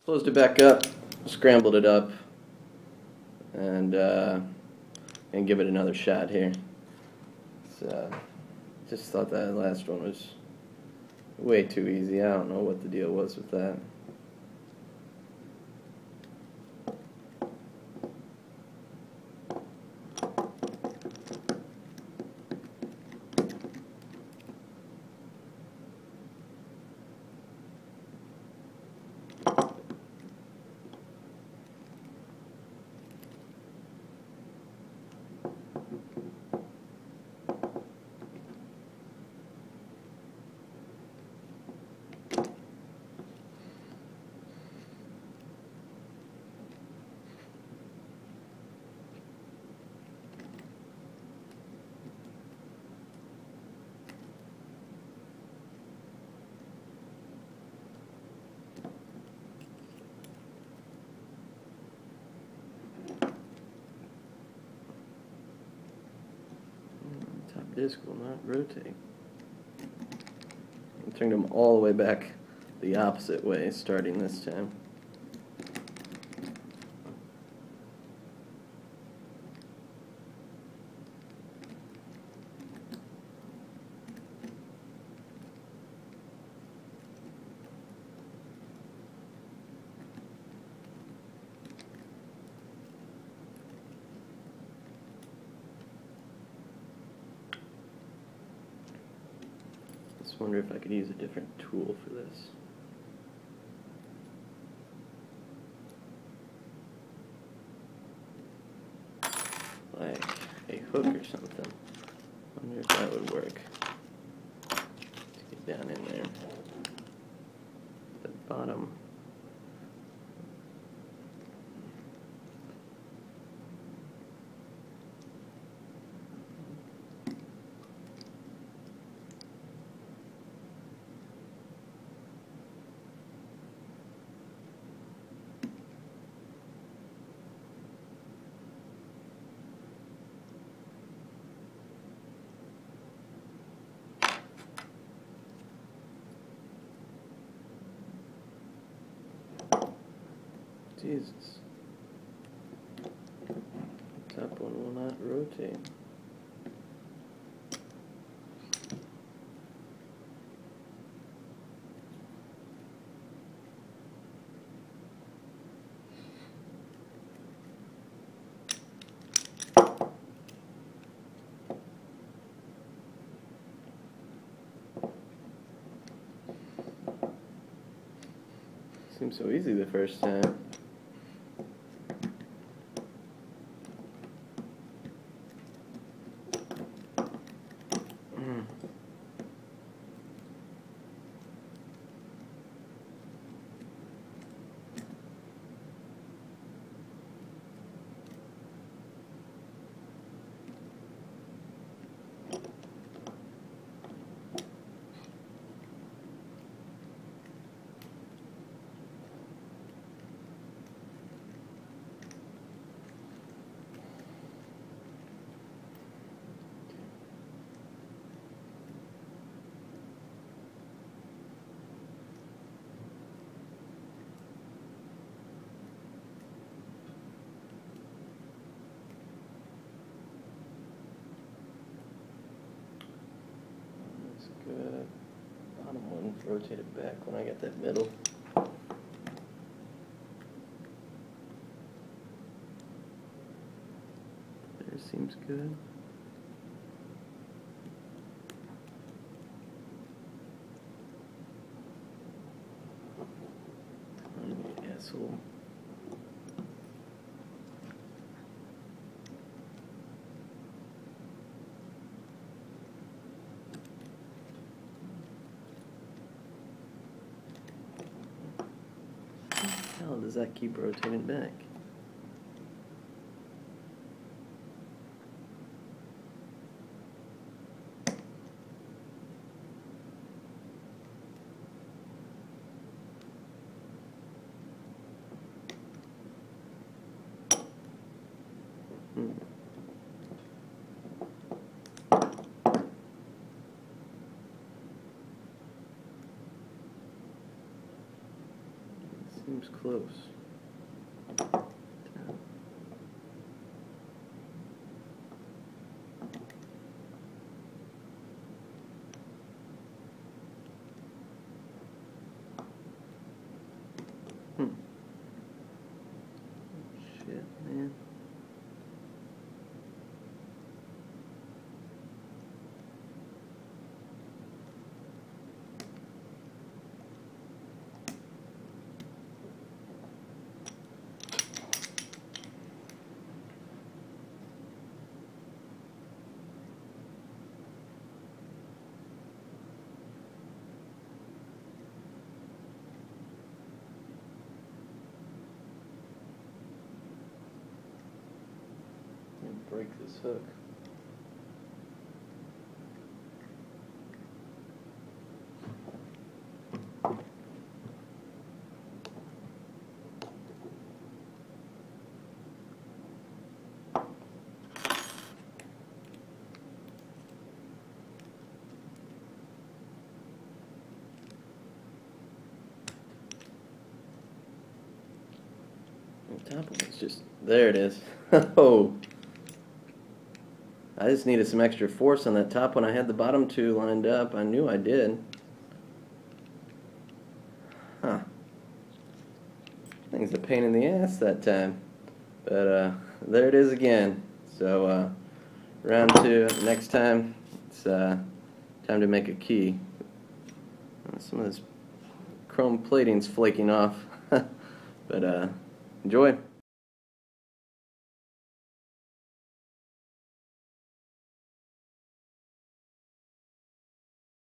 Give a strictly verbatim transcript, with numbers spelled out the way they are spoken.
Closed it back up, scrambled it up, and uh, and give it another shot here. So, uh, just thought that last one was way too easy. I don't know what the deal was with that. Top disc will not rotate. I turned them all the way back the opposite way starting this time. I wonder if I could use a different tool for this. Like a hook or something. I wonder if that would work. Let's get down in there. The bottom. Jesus. Top one will not rotate. Seemed so easy the first time. Good. Bottom one rotated back when I got that middle. There seems good. I'm the asshole. How does that keep rotating back? Hmm. Seems close. Hmm. Shit, man. Break this hook. The top one's just, there it is. Oh. I just needed some extra force on that top one. I had the bottom two lined up. I knew I did. Huh. Thing's a pain in the ass that time. But uh, there it is again. So uh, round two. Next time, it's uh, time to make a key. Uh, some of this chrome plating's flaking off. But uh, enjoy.